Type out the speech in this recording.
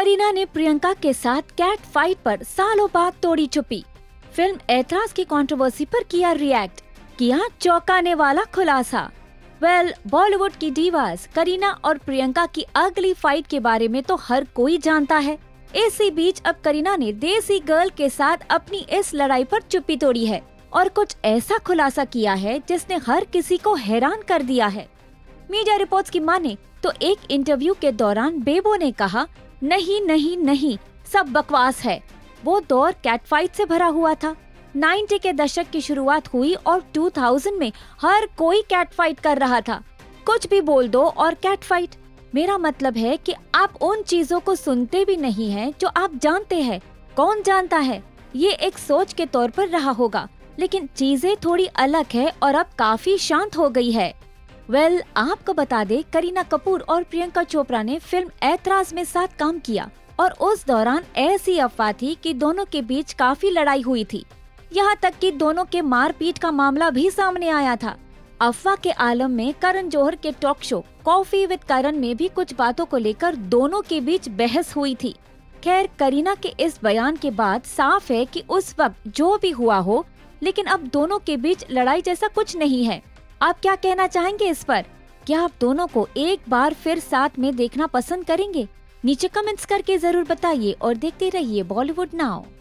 करीना ने प्रियंका के साथ कैट फाइट पर सालों बाद तोड़ी चुप्पी। फिल्म ऐतराज की कंट्रोवर्सी पर किया रिएक्ट, किया चौंकाने वाला खुलासा। बॉलीवुड की डीवास करीना और प्रियंका की अगली फाइट के बारे में तो हर कोई जानता है। इसी बीच अब करीना ने देसी गर्ल के साथ अपनी इस लड़ाई पर चुप्पी तोड़ी है और कुछ ऐसा खुलासा किया है जिसने हर किसी को हैरान कर दिया है। मीडिया रिपोर्ट्स की माने तो एक इंटरव्यू के दौरान बेबो ने कहा, नहीं नहीं नहीं, सब बकवास है। वो दौर कैट फाइट से भरा हुआ था। 90 के दशक की शुरुआत हुई और 2000 में हर कोई कैट फाइट कर रहा था। कुछ भी बोल दो और कैट फाइट। मेरा मतलब है कि आप उन चीजों को सुनते भी नहीं हैं जो आप जानते हैं। कौन जानता है, ये एक सोच के तौर पर रहा होगा, लेकिन चीजें थोड़ी अलग है और अब काफी शांत हो गई है। आपको बता दे, करीना कपूर और प्रियंका चोपड़ा ने फिल्म ऐतराज में साथ काम किया और उस दौरान ऐसी अफवाह थी कि दोनों के बीच काफी लड़ाई हुई थी। यहाँ तक कि दोनों के मारपीट का मामला भी सामने आया था। अफवाह के आलम में करण जौहर के talk show coffee with Karan में भी कुछ बातों को लेकर दोनों के बीच बहस हुई थी। खैर, करीना के इस बयान के बाद साफ है कि उस वक्त जो भी हुआ हो, लेकिन अब दोनों के बीच लड़ाई जैसा कुछ नहीं है। आप क्या कहना चाहेंगे इस पर? क्या आप दोनों को एक बार फिर साथ में देखना पसंद करेंगे? नीचे कमेंट्स करके जरूर बताइए और देखते रहिए बॉलीवुड नाउ।